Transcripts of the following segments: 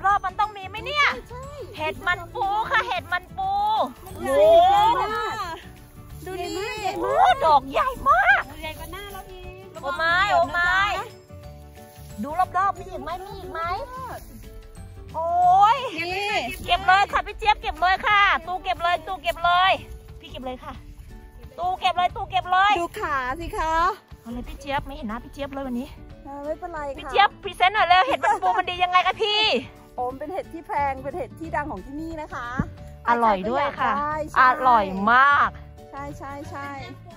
อบๆมันต้องมีไหมเนี่ยเห็ดมันปูค่ะเห็ดมันปูโอ้ดูนี่โอ้ดอกใหญ่มากใหญ่กว่าหน้าเราอีกโอ้ไม่โอ้ไม่ดูรอบๆมีอีกไหมมีอีกไหมโอ้ยเก็บเลยค่ะพี่เจี๊ยบเก็บเลยค่ะตู้เก็บเลยตู้เก็บเลยพี่เก็บเลยค่ะตู้เก็บเลยตู้เก็บเลยดูขาสิคะเอาเลยพี่เจี๊ยบไม่เห็นหน้าพี่เจี๊ยบเลยวันนี้ไม่เป็นไรค่ะพี่เจี๊ยบพรีเซนต์หน่อยเลยเห็ดมันปูมันดียังไงคะพี่โอมเป็นเห็ดที่แพงเป็นเห็ดที่ดังของที่นี่นะคะอร่อยด้วยค่ะอร่อยมากใช่ใช่ใช่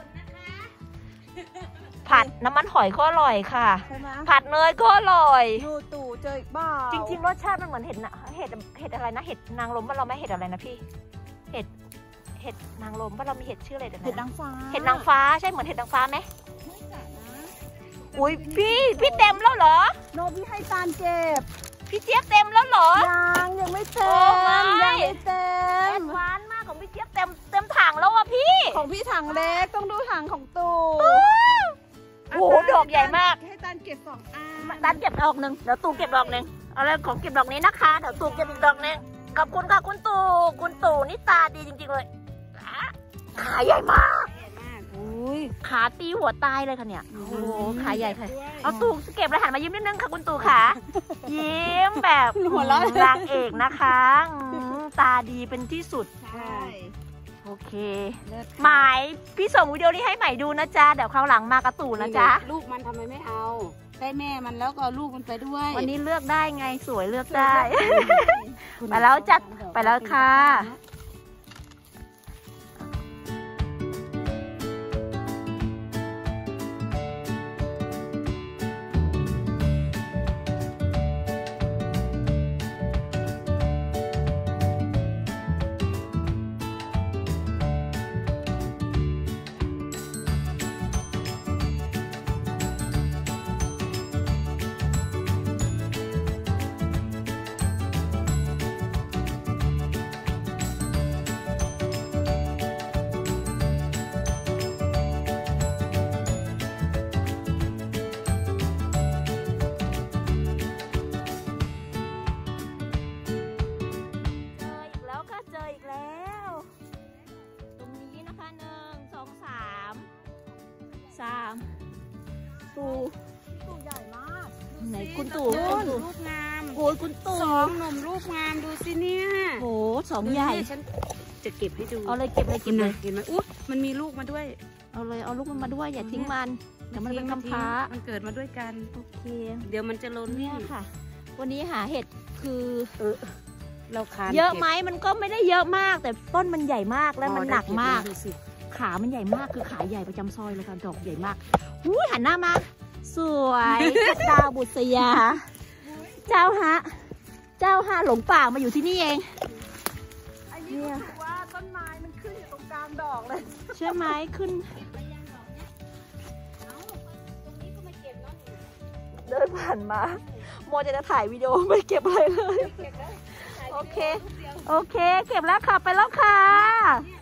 ผัดน้ำมันหอยก็อร่อยค่ะผัดเนยก็อร่อยดูตู่เจออีกบ้าจริงๆรสชาติมันเหมือนเห็ดอะไรนะเห็ดนางรมบ้านเราไม่เห็ดอะไรนะพี่เห็ดนางรมบ้านเรามีเห็ดชื่ออะไรเห็ดนางฟ้าเห็ดนางฟ้าใช่เหมือนเห็ดนางฟ้าไหมอุ้ยพี่เต็มแล้วเหรอโนพี่ให้ตาลเก็บพี่เจี๊ยบเต็มแล้วเหรอยังไม่เต็มยังไม่เต็มหวานมากของพี่เจี๊ยบเต็มถังแล้วอ่ะพี่ของพี่ถังเล็กต้องดูถังของตู่โอ้โหดอกใหญ่มากให้ตาลเก็บ2 อันตาลเก็บดอกหนึ่งเดี๋ยวตู่เก็บดอกหนึ่งเอาเลยของเก็บดอกนี้นะคะเดี๋ยวตู่เก็บอีกดอกหนึ่งขอบคุณค่ะคุณตู่นี่ตาดีจริงๆเลยขาใหญ่มากขาตีหัวตายเลยค่ะเนี่ยโอ้โหขาใหญ่ค่ะเอาตู่เก็บแล้วหันมายิ้มนิดนึงค่ะคุณตู่ค่ะยิ้มแบบหัวเราะนางเอกนะคะตาดีเป็นที่สุดใช่โอเคหมายพี่ส่งวิดีโอนี้ให้ใหม่ดูนะจ๊ะเดี๋ยวคราวหลังมากระตู่นะจ๊ะลูกมันทำไมไม่เอาได้แม่มันแล้วก็ลูกมันไปด้วยวันนี้เลือกได้ไงสวยเลือกได้ไปแล้วจัดไปแล้วค่ะตู่ใหญ่มากไหนคุณตู่รูปงามโอ้ยคุณตู่ 2 หนุ่มรูปงามดูสิเนี่ยโอ้2ใหญ่ฉันจะเก็บให้ดูเอาเลยเก็บเลยเก็บเลยเห็นไหมอุ๊ยมันมีลูกมาด้วยเอาเลยเอาลูกมันมาด้วยอย่าทิ้งมันเดี๋ยวมันเป็นกำพร้ามันเกิดมาด้วยกันโอเคเดี๋ยวมันจะล้นเนี่ยค่ะวันนี้หาเห็ดคือเราคานเยอะไหมมันก็ไม่ได้เยอะมากแต่ต้นมันใหญ่มากแล้วมันหนักมากขามันใหญ่มากคือขาใหญ่ประจำซอยเลยค่ะดอกใหญ่มากหันหน้ามาสวยดาวบุษยาเจ้าฮะหลงป่ามาอยู่ที่นี่เองอันนี้รู้สึกว่าต้นไม้มันขึ้นอยู่ตรงกลางดอกเลยใช่ไหมขึ้นเดินผ่านมาโมจะถ่ายวิดีโอไม่เก็บอะไรเลยโอเคเก็บแล้วค่ะไปแล้วค่ะ